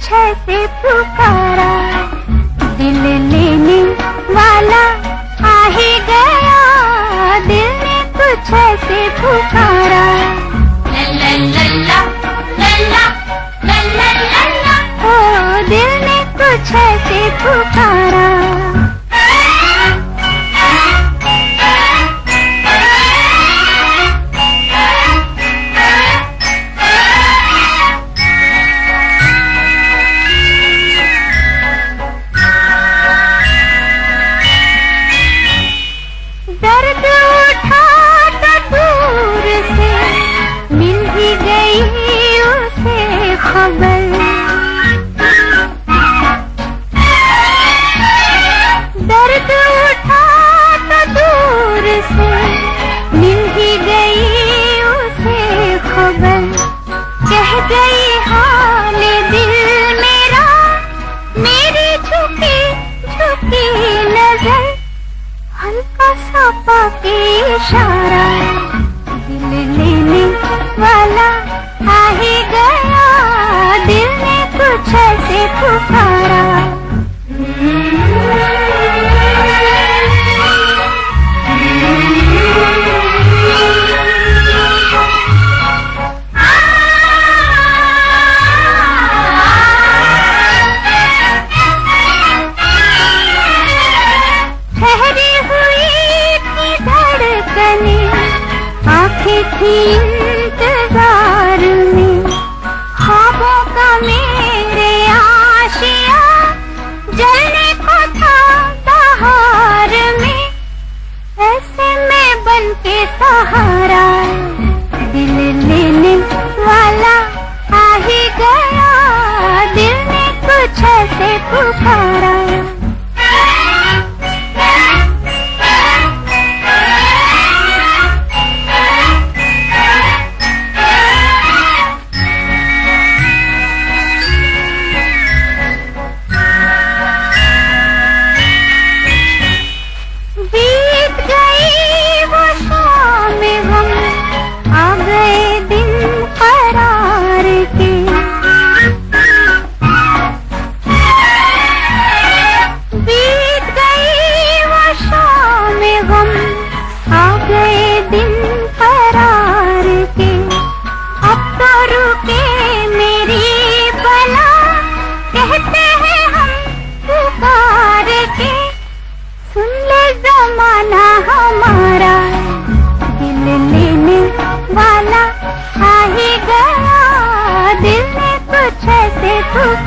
कुछ ऐसे पुकारा, दिल लेने वाला आ ही गया, दिल ने कुछ ऐसे पुकारा। ला ला ला ला ला ला ला ला ला, ओ दिल ने कुछ ऐसे पुकारा। दर्द उठा तो दूर से मिल ही गई उसे खबर, दर्द उठा तो दूर से मिल ही गई उसे खबर, कह गई हाल दिल मेरा, मेरी झुकी झुकी नजर, हल्का सा पाके इशारा, दिल लेने वाला आ ही गया, दिल ने कुछ ऐसे पुकारा। आँखें थी इंतजार में, ख्वाबों का मेरे आशिया, जलने को था बहार में, ऐसे में बन के सहारा, दिल लेने वाला आ ही गया, दिल ने कुछ ऐसे पुकारा। बीत गई वो शाम गम, आ गए दिन करार के, बीत गई वो शाम गम, आ गए दिन करार के, अब तो रुके मेरी बला, कहते हैं हम पुकार के, सुन ले जमाना हमारा, दिल लेने वाला आ ही गया, दिल ने कुछ ऐसे